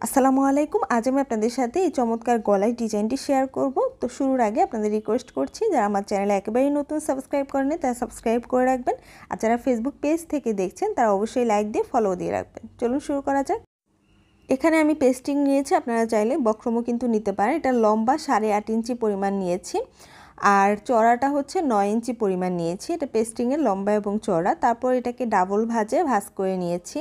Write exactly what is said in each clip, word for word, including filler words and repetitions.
আসসালামু আলাইকুম। আজ আমি আপনাদের সাথে এই চমৎকার গলার ডিজাইনটি শেয়ার করব। তো শুরুর আগে আপনাদের রিকোয়েস্ট করছি, যারা আমার চ্যানেলে একেবারেই নতুন সাবস্ক্রাইব করেনি তারা সাবস্ক্রাইব করে রাখবেন, আর যারা ফেসবুক পেজ থেকে দেখছেন তারা অবশ্যই লাইক দিয়ে ফলো দিয়ে রাখবেন। চলুন শুরু করা যাক। এখানে আমি পেস্টিং নিয়েছি, আপনারা চাইলে বক্রমও কিন্তু নিতে পারেন। এটা লম্বা সাড়ে আট ইঞ্চি পরিমাণ নিয়েছি, আর চড়াটা হচ্ছে নয় ইঞ্চি পরিমাণ নিয়েছি। এটা পেস্টিংয়ের লম্বা এবং চড়া। তারপর এটাকে ডাবল ভাঁজে ভাঁজ করে নিয়েছি।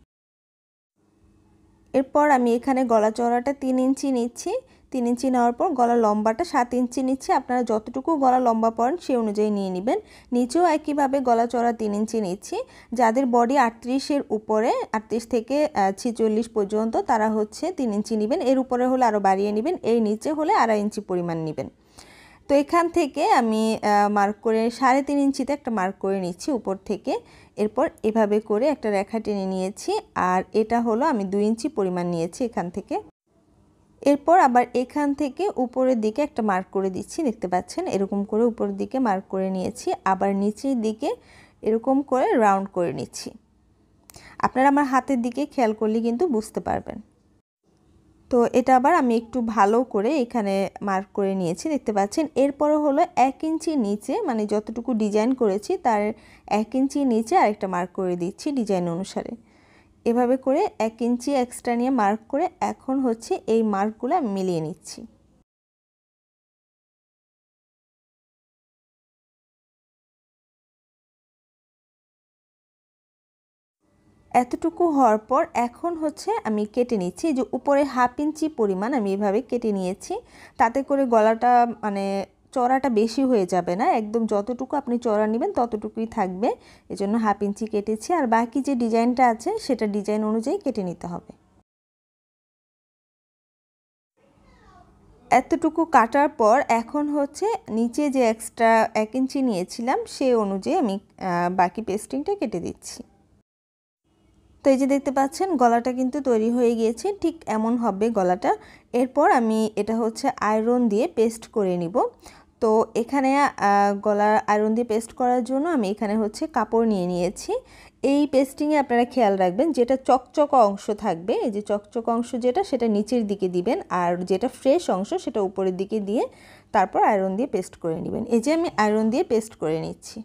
এরপর আমি এখানে গলা চওড়াটা তিন ইঞ্চি নিচ্ছি। তিন ইঞ্চি নেওয়ার পর গলা লম্বাটা সাত ইঞ্চি নিচ্ছি। আপনারা যতটুকু গলা লম্বা পড়েন সেই অনুযায়ী নিয়ে নেবেন। নিচেও একইভাবে গলা চওড়া তিন ইঞ্চি নিচ্ছি। যাদের বডি আটত্রিশের উপরে, আটত্রিশ থেকে ছিচল্লিশ পর্যন্ত, তারা হচ্ছে তিন ইঞ্চি নেবেন। এর উপরে হলে আরও বাড়িয়ে নেবেন, এর নিচে হলে আড়াই ইঞ্চি পরিমাণ নেবেন। তো এখান থেকে আমি মার্ক করে সাড়ে তিন ইঞ্চিতে একটা মার্ক করে নিচ্ছি উপর থেকে। এরপর এভাবে করে একটা রেখা টেনে নিয়েছি, আর এটা হলো আমি দুই ইঞ্চি পরিমাণ নিয়েছি এখান থেকে। এরপর আবার এখান থেকে উপরের দিকে একটা মার্ক করে দিচ্ছি, দেখতে পাচ্ছেন এরকম করে উপরের দিকে মার্ক করে নিয়েছি। আবার নিচের দিকে এরকম করে রাউন্ড করে নিচ্ছি। আপনারা আমার হাতের দিকে খেয়াল করলে কিন্তু বুঝতে পারবেন। তো এটা আবার আমি একটু ভালো করে এখানে মার্ক করে নিয়েছি, দেখতে পাচ্ছেন। এরপরও হলো এক ইঞ্চি নিচে, মানে যতটুকু ডিজাইন করেছি তার এক ইঞ্চি নিচে আরেকটা মার্ক করে দিচ্ছি ডিজাইন অনুসারে। এভাবে করে এক ইঞ্চি এক্সট্রা নিয়ে মার্ক করে এখন হচ্ছে এই মার্কগুলো আমি মিলিয়ে নিচ্ছি। এতটুকু হওয়ার পর এখন হচ্ছে আমি কেটে নিচ্ছি। যে উপরে হাফ ইঞ্চি পরিমাণ আমি এভাবে কেটে নিয়েছি, তাতে করে গলাটা মানে চড়াটা বেশি হয়ে যাবে না, একদম যতটুকু আপনি চড়া নেবেন ততটুকুই থাকবে। এজন্য হাফ ইঞ্চি কেটেছি। আর বাকি যে ডিজাইনটা আছে সেটা ডিজাইন অনুযায়ী কেটে নিতে হবে। এতটুকু কাটার পর এখন হচ্ছে নিচে যে এক্সট্রা এক ইঞ্চি নিয়েছিলাম সেই অনুযায়ী আমি বাকি পেস্টিংটা কেটে দিচ্ছি। তো এই যে দেখতে পাচ্ছেন গলাটা কিন্তু তৈরি হয়ে গিয়েছে, ঠিক এমন হবে গলাটা। এরপর আমি এটা হচ্ছে আয়রন দিয়ে পেস্ট করে নিব। তো এখানে গলার আয়রন দিয়ে পেস্ট করার জন্য আমি এখানে হচ্ছে কাপড় নিয়ে নিয়েছি। এই পেস্টিংয়ে আপনারা খেয়াল রাখবেন, যেটা চকচকা অংশ থাকবে, এই যে চকচকা অংশ যেটা, সেটা নিচের দিকে দিবেন, আর যেটা ফ্রেশ অংশ সেটা উপরের দিকে দিয়ে তারপর আয়রন দিয়ে পেস্ট করে নেবেন। এই যে আমি আয়রন দিয়ে পেস্ট করে নিচ্ছি।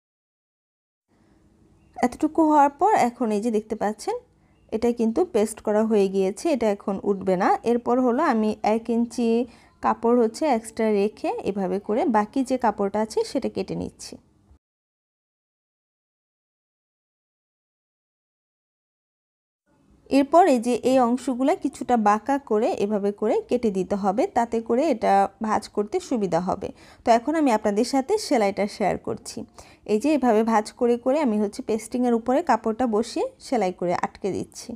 এতটুকু হওয়ার পর এখন এই যে দেখতে পাচ্ছেন এটা কিন্তু পেস্ট করা হয়ে গিয়েছে, এটা এখন উঠবে না। এরপর হলো আমি এক ইঞ্চি কাপড় হচ্ছে এক্সট্রা রেখে এভাবে করে বাকি যে কাপড়টা আছে সেটা কেটে নিচ্ছি। এরপর এই যে এই অংশগুলো কিছুটা বাঁকা করে এভাবে করে কেটে দিতে হবে, তাতে করে এটা ভাঁজ করতে সুবিধা হবে। তো এখন আমি আপনাদের সাথে সেলাইটা শেয়ার করছি। এই যে এভাবে ভাঁজ করে করে আমি হচ্ছে পেস্টিংয়ের উপরে কাপড়টা বসিয়ে সেলাই করে আটকে দিচ্ছি।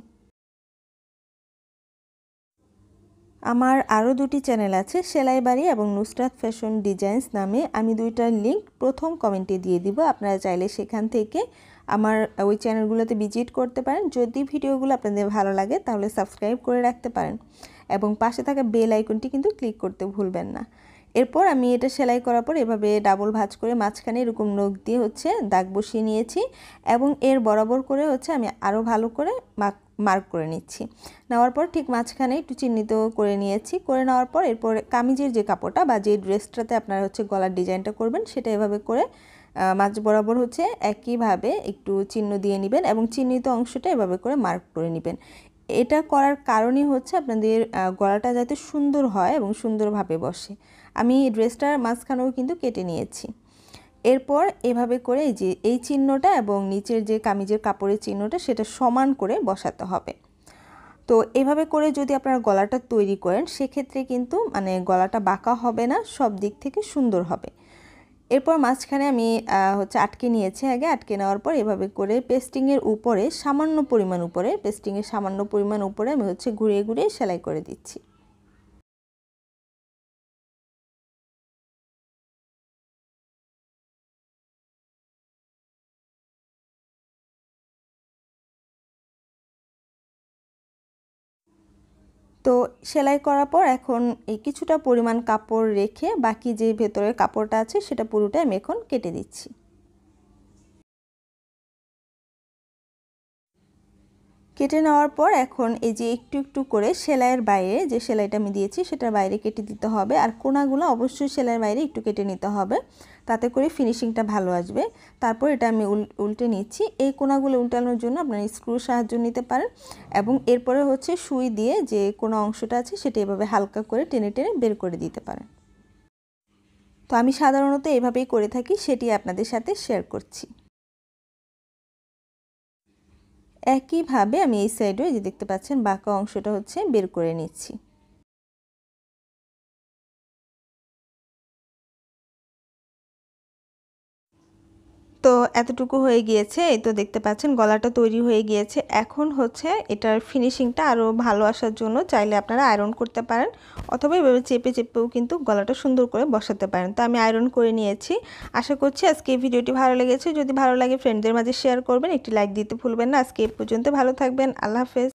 আমার আরও দুটি চ্যানেল আছে, সেলাই বাড়ি এবং নুসরাত ফ্যাশন ডিজাইনস নামে। আমি দুইটার লিঙ্ক প্রথম কমেন্টে দিয়ে দিব, আপনারা চাইলে সেখান থেকে আমার ওই চ্যানেলগুলোতে ভিজিট করতে পারেন। যদি ভিডিওগুলো আপনাদের ভালো লাগে তাহলে সাবস্ক্রাইব করে রাখতে পারেন, এবং পাশে থাকা বেল আইকনটি কিন্তু ক্লিক করতে ভুলবেন না। এরপর আমি এটা সেলাই করার পর এভাবে ডাবল ভাঁজ করে মাঝখানে এরকম নখ দিয়ে হচ্ছে দাগ বসিয়ে নিয়েছি, এবং এর বরাবর করে হচ্ছে আমি আরও ভালো করে মার্ক করে নিচ্ছি। নেওয়ার পর ঠিক মাঝখানে একটু চিহ্নিত করে নিয়েছি। করে নেওয়ার পর এরপর কামিজের যে কাপড়টা বা যে ড্রেসটাতে আপনারা হচ্ছে গলার ডিজাইনটা করবেন সেটা এভাবে করে মাঝ বরাবর হচ্ছে একইভাবে একটু চিহ্ন দিয়ে নেবেন, এবং চিহ্নিত অংশটা এভাবে করে মার্ক করে নেবেন। এটা করার কারণই হচ্ছে আপনাদের গলাটা যাতে সুন্দর হয় এবং সুন্দরভাবে বসে। আমি ড্রেসটার মাঝখানেও কিন্তু কেটে নিয়েছি। এরপর এভাবে করে এই যে এই চিহ্নটা এবং নিচের যে কামিজের কাপড়ের চিহ্নটা সেটা সমান করে বসাতে হবে। তো এভাবে করে যদি আপনারা গলাটা তৈরি করেন সেক্ষেত্রে কিন্তু মানে গলাটা বাঁকা হবে না, সব দিক থেকে সুন্দর হবে। এরপর মাঝখানে আমি হচ্ছে আটকে নিয়েছি। আগে আটকে নেওয়ার পর এভাবে করে পেস্টিংয়ের উপরে সামান্য পরিমাণ উপরে পেস্টিংয়ের সামান্য পরিমাণ উপরে আমি হচ্ছে ঘুরিয়ে ঘুরিয়ে সেলাই করে দিচ্ছি। তো সেলাই করার পর এখন এই কিছুটা পরিমাণ কাপড় রেখে বাকি যে ভেতরের কাপড়টা আছে সেটা পুরোটাই আমি এখন কেটে দিচ্ছি। কেটে নেওয়ার পর এখন এই যে একটু একটু করে সেলাইয়ের বাইরে যে সেলাইটা আমি দিয়েছি সেটার বাইরে কেটে দিতে হবে। আর কোনাগুলো অবশ্যই সেলাইয়ের বাইরে একটু কেটে নিতে হবে, তাতে করে ফিনিশিংটা ভালো আসবে। তারপর এটা আমি উল্টে নিচ্ছি। এই কোনাগুলো উল্টানোর জন্য আপনারা স্ক্রুর সাহায্য নিতে পারেন এবং এরপরে হচ্ছে সুই দিয়ে যে কোনা অংশটা আছে সেটা এভাবে হালকা করে টেনে টেনে বের করে দিতে পারেন। তো আমি সাধারণত এভাবেই করে থাকি, সেটি আপনাদের সাথে শেয়ার করছি। একইভাবে আমি এই সাইডেও যে দেখতে পাচ্ছেন বাঁকা অংশটা হচ্ছে বের করে নিচ্ছি। তো এতটুকু হয়ে গিয়েছে, এই তো দেখতে পাচ্ছেন গলাটা তৈরি হয়ে গিয়েছে। এখন হচ্ছে এটার ফিনিশিংটা আরও ভালো আসার জন্য চাইলে আপনারা আয়রন করতে পারেন অথবা এভাবে চেপে চেপেও কিন্তু গলাটা সুন্দর করে বসাতে পারেন। তো আমি আয়রন করে নিয়েছি। আশা করছি আজকে এই ভিডিওটি ভালো লেগেছে। যদি ভালো লাগে ফ্রেন্ডদের মাঝে শেয়ার করবেন, একটি লাইক দিতে ভুলবেন না। আজকে এই পর্যন্ত, ভালো থাকবেন, আল্লাহ হাফেজ।